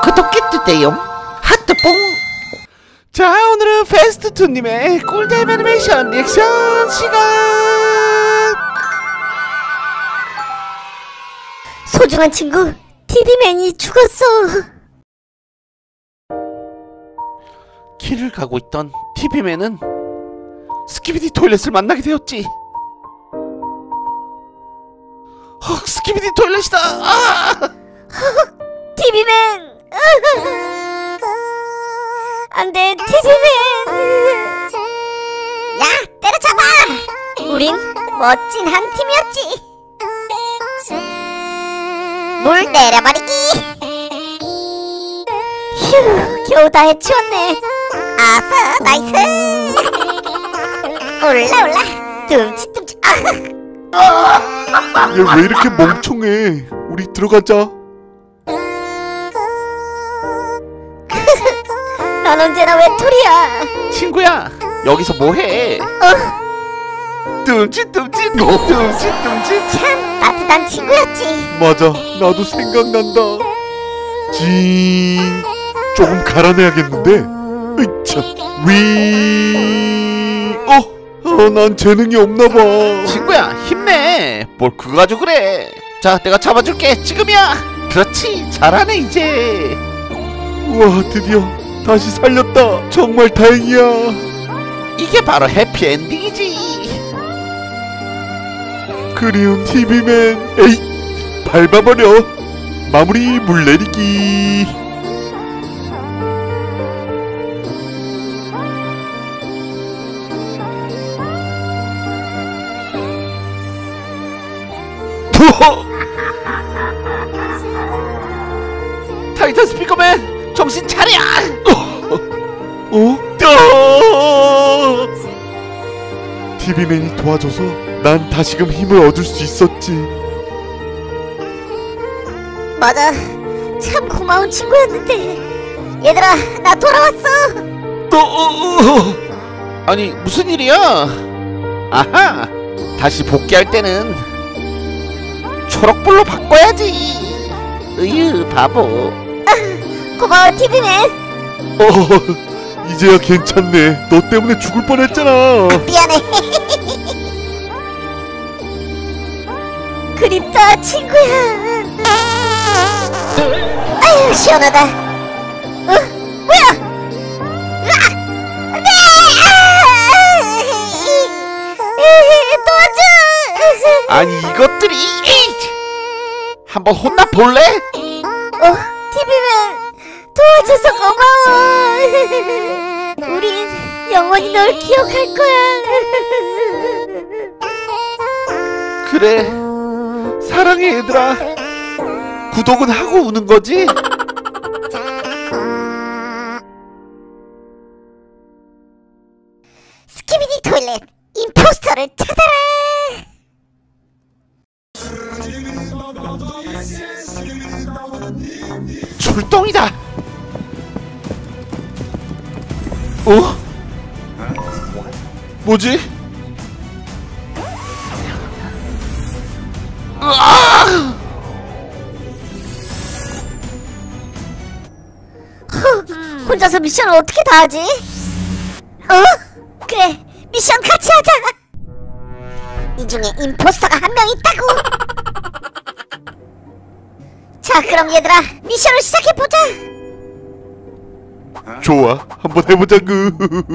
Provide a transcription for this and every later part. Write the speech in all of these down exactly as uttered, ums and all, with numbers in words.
구독해주세요. 하트뽕. 자, 오늘은 패스트투님의 꿀잼 애니메이션 리액션 시간. 소중한 친구 티비맨이 죽었어. 길을 가고 있던 티비맨은 스키비디 토일렛을 만나게 되었지. 헉, 스키비디 토일렛이다. 아! 티비맨. 안돼, 티비맨. 야, 때려잡아. 우린 멋진 한 팀이었지. 물 내려버리기. 휴, 겨우 다 해치웠네. 아싸, 나이스. 올라 올라. 둠칫둠칫. 아! 얘 왜 이렇게 멍청해? 우리 들어가자. 넌 언제나 외톨이야. 친구야, 여기서 뭐해? 어? 둠칫둠칫 둠칫둠칫. 참 따뜻한 친구였지. 맞아, 나도 생각난다. 징, 조금 갈아내야겠는데. 으차, 위. 어, 어, 난 재능이 없나봐. 친구야, 힘내. 뭘 그거 가지고 그래. 자, 내가 잡아줄게. 지금이야. 그렇지, 잘하네 이제. 우와, 드디어 다시 살렸다. 정말 다행이야. 이게 바로 해피엔딩이지. 그리운 티비맨. 에이, 밟아버려. 마무리 물 내리기. 타이탄 스피커맨, 정신 차려. 어? 어? 티비맨이 도와줘서 난 다시금 힘을 얻을 수 있었지. 맞아, 참 고마운 친구였는데. 얘들아, 나 돌아왔어. 어, 어, 어. 아니, 무슨 일이야? 아하, 다시 복귀할 때는 초록불로 바꿔야지. 으유, 바보. 고마워, 티비맨. 어, 이제야 괜찮네. 너 때문에 죽을 뻔했잖아. 미안해. 그립다, 친구야. 아유, 시원하다. 어? 뭐야? 으악! 안 돼! 아! 도와줘! 아니, 이것들이. 한번 혼나 볼래? 어, 티비맨. 도와줘서 고마워. 우린 영원히 널 기억할 거야. 그래, 사랑해 얘들아. 구독은 하고 우는 거지? 스키비디 토일렛 임포스터를 찾아라. 출동이다. 어? 뭐지? 으아! 허, 혼자서 미션을 어떻게 다 하지? 어? 그래, 미션 같이 하자. 이 중에 임포스터가 한 명 있다고. 자, 그럼 얘들아, 미션을 시작해보자. 좋아, 한번 해보자구.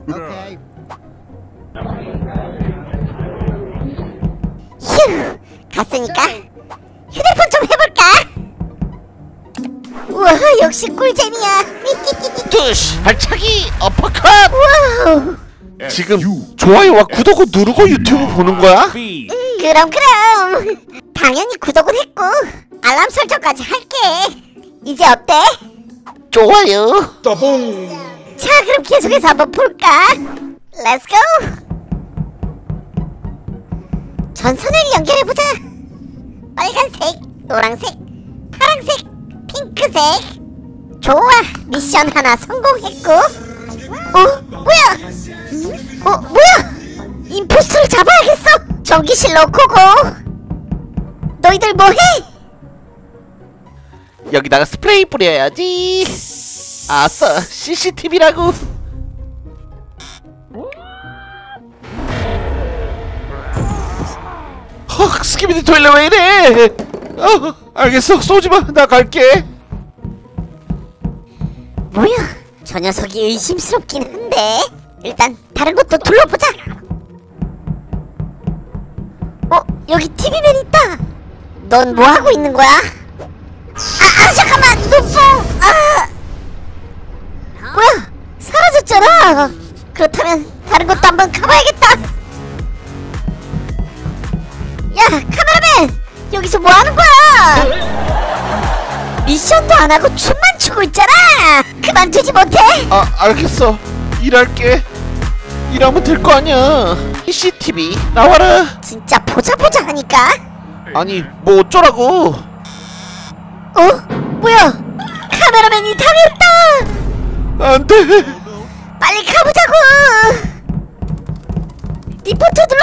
휴, 갔으니까 휴대폰 좀 해볼까? 우와, 역시 꿀잼이야. 뚜시, 발차기, 어퍼컷. 와우. 지금 좋아요와 구독을 누르고 유튜브 보는 거야? 그럼 그럼 당연히 구독은 했고 알람 설정까지 할게. 이제 어때? 좋아요. 자, 그럼 계속해서 한번 볼까? 렛츠고. 전선을 연결해보자. 빨간색, 노란색, 파란색, 핑크색. 좋아, 미션 하나 성공했고. 어? 뭐야? 어? 뭐야? 임포스터를 잡아야겠어. 전기실로 고고. 너희들 뭐해? 여기다가 스프레이 뿌려야지. 아싸, 씨씨티비라고. 헉, 스키비디 토일렛 왜 이래? 어, 알겠어, 쏘지마. 나 갈게. 뭐야? 저 녀석이 의심스럽긴 한데 일단 다른 것도 둘러보자. 어? 여기 티비맨 있다. 넌 뭐하고 있는 거야? 아, 아 잠깐만! 눈뽕! 아! 뭐야? 사라졌잖아! 그렇다면 다른 것도 한번 가봐야겠다! 야! 카메라맨! 여기서 뭐하는 거야! 미션도 안하고 춤만 추고 있잖아! 그만두지 못해? 아, 알겠어. 일할게. 일하면 될 거 아니야. 씨씨티비 나와라. 진짜 보자 보자 하니까. 아니, 뭐 어쩌라고. 어? 뭐야? 카메라맨이 당했다! 안돼. 빨리 가보자고! 리포트 눌러!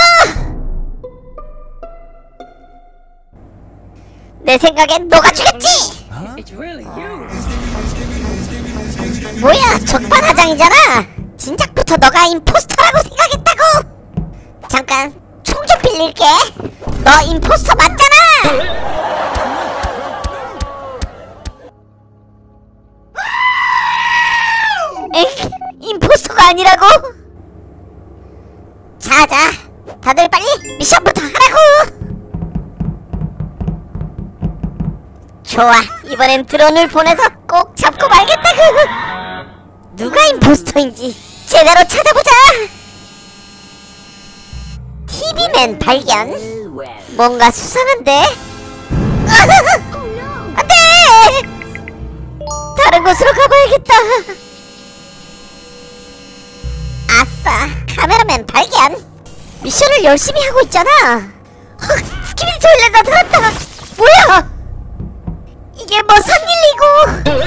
내 생각엔 너가 죽였지! 뭐야, 적반하장이잖아! 진작부터 너가 임포스터라고 생각했다고! 잠깐, 총 좀 빌릴게! 너 임포스터 맞잖아! 에이, 임포스터가 아니라고? 자자, 다들 빨리 미션부터 하라고! 좋아, 이번엔 드론을 보내서 꼭 잡고 말겠다고! 누가 임포스터인지 제대로 찾아보자! 티비맨 발견? 뭔가 수상한데? 안돼! 다른 곳으로 가봐야겠다! 아싸! 카메라맨 발견! 미션을 열심히 하고 있잖아! 헉! 스키비디 토일렛 나타났다! 뭐야! 이게 뭐 선일이고!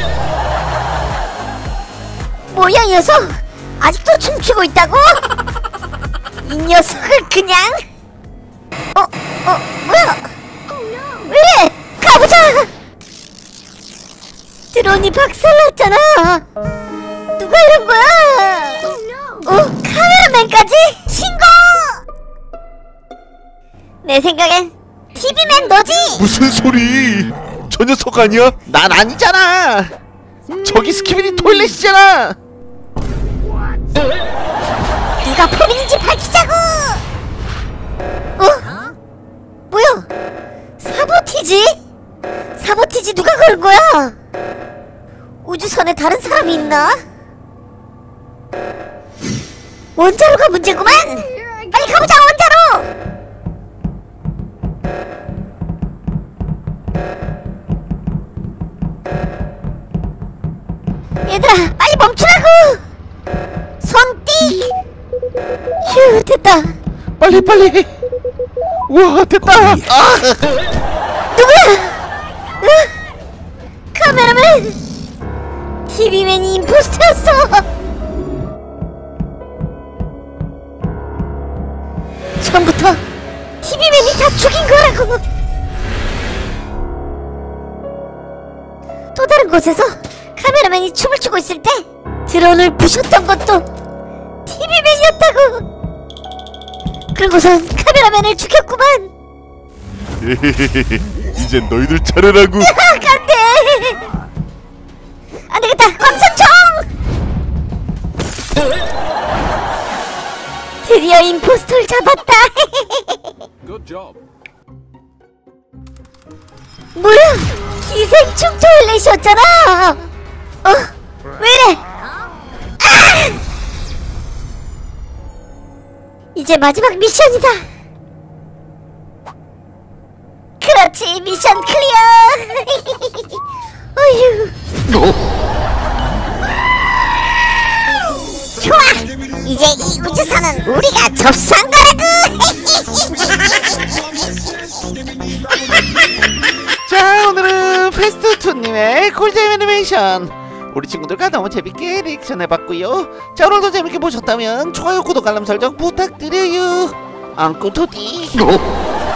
뭐야 이 녀석! 아직도 춤추고 있다고? 이 녀석을 그냥? 어? 어? 뭐야? 왜이래? 가보자! 드론이 박살났잖아! 누가 이런 거야? 어? 카메라맨까지? 신고! 내 생각엔 티비맨 너지? 무슨 소리? 저 녀석 아니야? 난 아니잖아. 저기 스키비디 토일렛이잖아. 누가 범인인지 밝히자고! 어? 뭐야? 사보티지? 사보티지 누가 걸은 거야? 우주선에 다른 사람이 있나? 원자로가 문제구만! 빨리 가보자, 원자로! 얘들아, 빨리 멈추라고! 손띠! 휴, 됐다. 빨리 빨리. 우와, 됐다. 아, 누구야? 으? 카메라맨! 티비맨이 임포스터였어! 처음부터 티비맨이 다 죽인 거라고! 또 다른 곳에서 카메라맨이 춤을 추고 있을 때 드론을 부셨던 것도 티비맨이었다고! 그러고선 카메라맨을 죽였구만! 이젠 너희들 차례라고. 아, 안돼! 안되겠다! 광선총! 드디어 임포스터를 잡았다! Good job. 뭐야? 기생충 토일렛이었잖아! 어? 왜이래? 아! 이제 마지막 미션이다! 그렇지! 미션 클리어! 어휴! 좋아! 이제 이 우주선은 우리가 접수한 거라고! 자, 오늘은 패스트투님의 꿀잼 애니메이션 우리 친구들과 너무 재밌게 리액션 해봤고요. 자, 오늘도 재밌게 보셨다면 좋아요, 구독, 알람 설정 부탁드려요. 안꾸 토디.